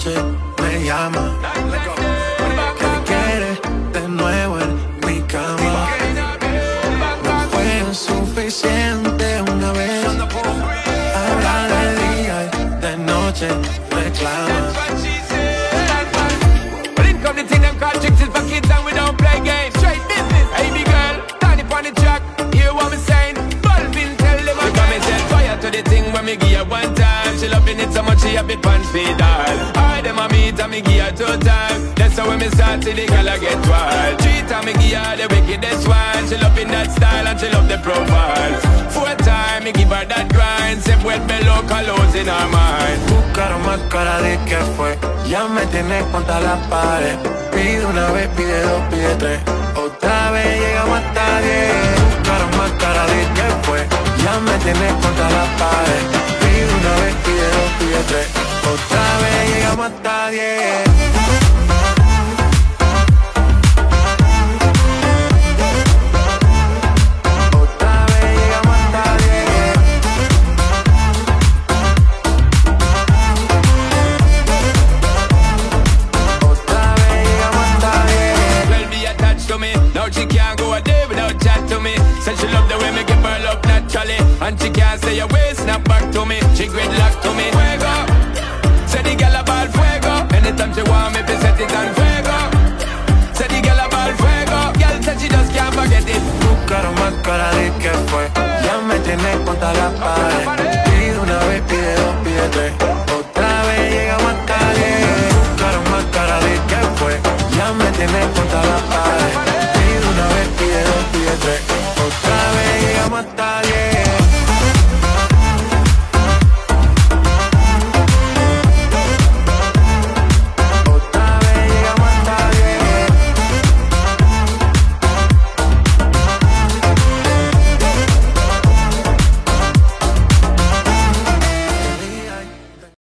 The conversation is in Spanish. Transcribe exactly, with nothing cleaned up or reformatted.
noche me llama que quiere de nuevo en mi cama. No fue suficiente una vez, ahora de día y de noche reclama. Come the thing them call tricks is for kids and we don't play games. Straight business, baby girl, turn it on the track. Hear what me saying? Bulbin tell them I come and set fire to the thing when me give her one time. She loving it so much she have it pants feed all. All them a meet and me give her two times. That's how when me start to the girl I get wild. Three times me give her the wickedest one. She loving that style and she love the profiles. Four times me give her that grind. Sip wet below colors in her mind. Buscaron más cara de que fue, ya me tienes contra la pared. Pide una vez, pide dos, pide tres, otra vez llegamos hasta diez. Buscaron más cara de que fue, ya me tienes contra la pared. Pide una vez, pide dos, pide tres, otra vez llegamos hasta diez. Now she can't go a day without chat to me. Said she love the way me give her love naturally, and she can't say a way, snap back to me. She gridlock to me. Fuego, say the girl about fuego. Anytime she want me, be set it on fuego. Say the girl about fuego. Girl said she just can't forget it. Buscaron más cara de que fue, ya me tienes contra la pared.